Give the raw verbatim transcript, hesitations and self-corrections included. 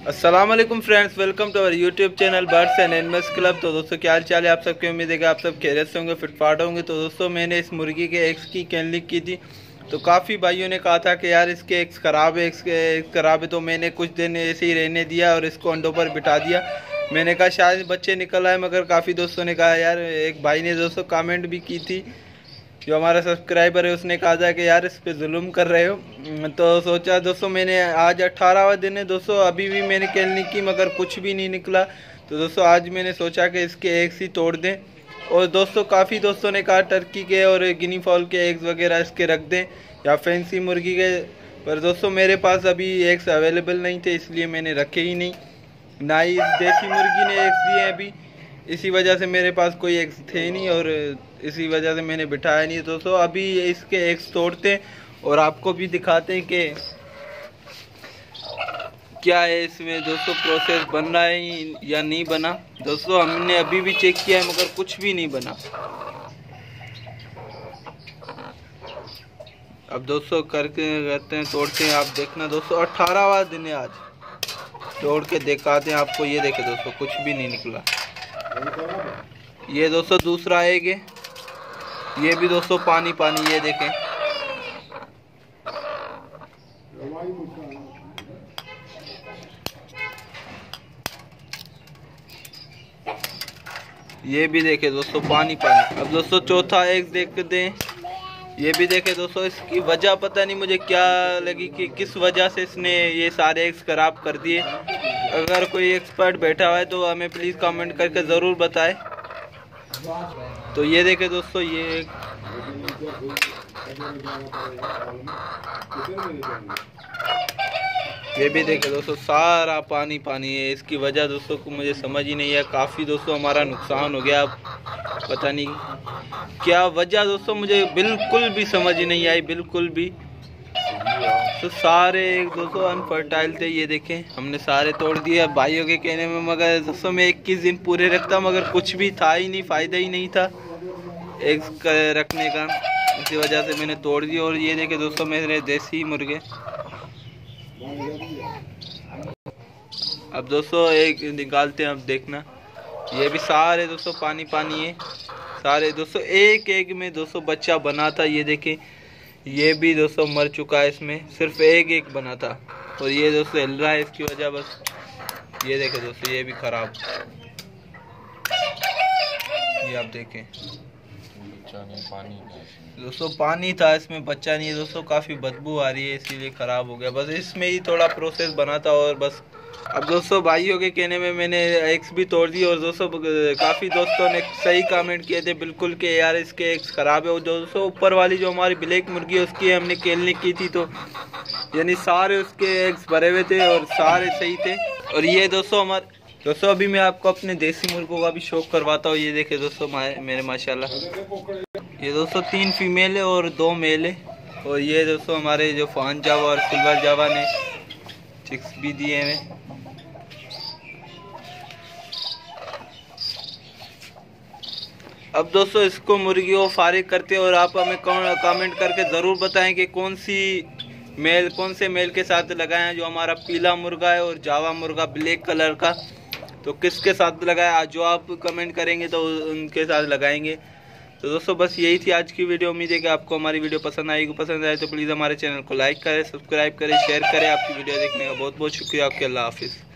अस्सलाम वालेकुम friends, welcome to our YouTube channel birds and animals club. तो दोस्तों क्या हाल चाल है आप सबके, उम्मीद है कि आप सब खैरियत से होंगे, फिटफाट होंगे। तो दोस्तों मैंने इस मुर्गी के एग्स की कैनलिक की थी, तो काफ़ी भाइयों ने कहा था कि यार इसके एग्स ख़राब है, इसके एग्स ख़राब है। तो मैंने कुछ दिन ऐसे ही रहने दिया और इसको अंडों पर बिठा दिया। मैंने कहा शायद बच्चे निकल आए, मगर काफ़ी दोस्तों ने कहा यार, एक भाई ने दोस्तों कमेंट भी की थी जो हमारा सब्सक्राइबर है, उसने कहा था कि यार इस पे जुल्म कर रहे हो। तो सोचा दोस्तों, मैंने आज अट्ठारहवां दिन है दोस्तों, अभी भी मैंने कैनलिक की मगर कुछ भी नहीं निकला। तो दोस्तों आज मैंने सोचा कि इसके एग्स ही तोड़ दें। और दोस्तों काफ़ी दोस्तों ने कहा टर्की के और गिनी फॉल के एग्स वगैरह इसके रख दें या फैंसी मुर्गी के, पर दोस्तों मेरे पास अभी एग्स अवेलेबल नहीं थे, इसलिए मैंने रखे ही नहीं। ना ही इस देसी मुर्गी ने एग्स दिए अभी, इसी वजह से मेरे पास कोई एग्स थे नहीं और इसी वजह से मैंने बिठाया नहीं। दोस्तों अभी इसके एग्स तोड़ते हैं और आपको भी दिखाते हैं कि क्या है इसमें दोस्तों, प्रोसेस बन रहा है या नहीं बना। दोस्तों हमने अभी भी चेक किया है मगर कुछ भी नहीं बना। अब दोस्तों करके करते हैं, तोड़ते हैं। आप देखना दोस्तों, अठारहवां दिन है आज, तोड़ के दिखाते हैं आपको। ये देखे दोस्तों, कुछ भी नहीं निकला। ये दोस्तों दूसरा एग है, ये भी दोस्तों पानी पानी, ये देखें। ये भी देखे दोस्तों पानी पानी। अब दोस्तों चौथा एग देखते हैं, ये भी देखे दोस्तों। इसकी वजह पता नहीं मुझे क्या लगी कि किस वजह से इसने ये सारे एग्स खराब कर दिए। अगर कोई एक्सपर्ट बैठा हुआ है तो हमें प्लीज़ कमेंट करके ज़रूर बताएं। तो ये देखे दोस्तों, ये ये भी देखे दोस्तों, सारा पानी पानी है। इसकी वजह दोस्तों को मुझे समझ ही नहीं है। काफ़ी दोस्तों हमारा नुकसान हो गया, पता नहीं क्या वजह दोस्तों, मुझे बिल्कुल भी समझ ही नहीं आई, बिल्कुल भी। तो सारे एक दोस्तों अनफर्टाइल थे, ये देखें हमने सारे तोड़ दिए भाइयों के कहने में। मगर दोस्तों मैं इक्कीस दिन पूरे रखता मगर कुछ भी था ही नहीं, फ़ायदा ही नहीं था एग्स रखने का, इसी वजह से मैंने तोड़ दिया। और ये देखे दोस्तों मेरे देसी मुर्गे। अब दोस्तों एक निकालते हैं, अब देखना। ये भी सारे दोस्तों पानी पानी है सारे दोस्तों। एक एक में दोस्तों बच्चा बना था, ये देखें। ये भी दोस्तों मर चुका है, इसमें सिर्फ एक एक बना था। और ये दोस्तों हिल रहा है इसकी वजह बस। ये देखें दोस्तों, ये भी खराब, ये आप देखें पानी दोस्तों, पानी था इसमें, बच्चा नहीं है दोस्तों। काफ़ी बदबू आ रही है, इसीलिए ख़राब हो गया बस। इसमें ही थोड़ा प्रोसेस बना था और बस। अब दोस्तों भाइयों के कहने में मैंने एग्स भी तोड़ दिए। और दोस्तों काफ़ी दोस्तों ने सही कमेंट किए थे बिल्कुल कि यार इसके एग्स ख़राब है। और दोस्तों ऊपर वाली जो हमारी ब्लैक मुर्गी है उसकी हमने कैनलिक की थी, तो यानी सारे उसके एग्स भरे हुए थे और सारे सही थे। और ये दोस्तों हमारे दोस्तों अभी मैं आपको अपने देसी मुर्गों का भी शौक करवाता हूँ। ये देखे दोस्तों मेरे माशाल्लाह, ये दोस्तों तीन फीमेल है और दो मेल है। और ये दोस्तों हमारे जो फान जावा और सिल्वर जावा ने चिक्स भी दिए हैं। अब दोस्तों इसको मुर्गियों को फारिग करते हैं और आप हमें कमेंट करके ज़रूर बताएं कि कौन सी मेल कौन से मेल के साथ लगाएं। जो हमारा पीला मुर्गा है और जावा मुर्गा ब्लैक कलर का, तो किसके साथ लगाया, जो आप कमेंट करेंगे तो उनके साथ लगाएंगे। तो दोस्तों बस यही थी आज की वीडियो। उम्मीद है कि आपको हमारी वीडियो पसंद आएगी। पसंद आए तो प्लीज़ हमारे चैनल को लाइक करें, सब्सक्राइब करें, शेयर करें। आपकी वीडियो देखने का बहुत बहुत शुक्रिया। आपके अल्लाह हाफिज़।